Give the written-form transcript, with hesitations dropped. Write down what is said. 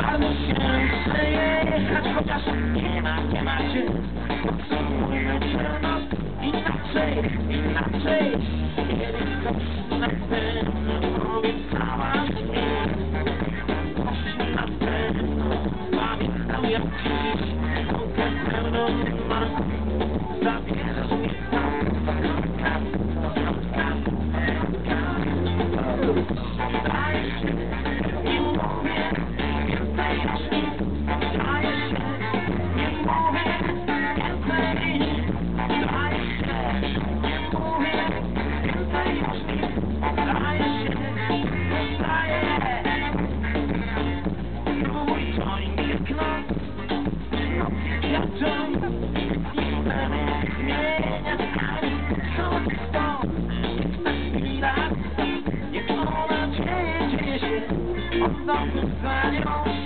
Albo się przejechać, chociaż nie ma się. Potrzebujmy się nas inaczej. Kiedy ktoś na pewno obiecałaś mi, ktoś na pewno pamiętał jak dziś, rękę pełną masz, zabierzesz mnie tam, zdaje się, nie mówię więcej już nic, zdaje się, nie mówię więcej nic, zdaje się, nie mówię więcej już nic, zdaje się, próbuj join jak noc jak join i chcemy zmieniać ani co stąd, ta chwila, niech ona dzieje się, od nocy za nią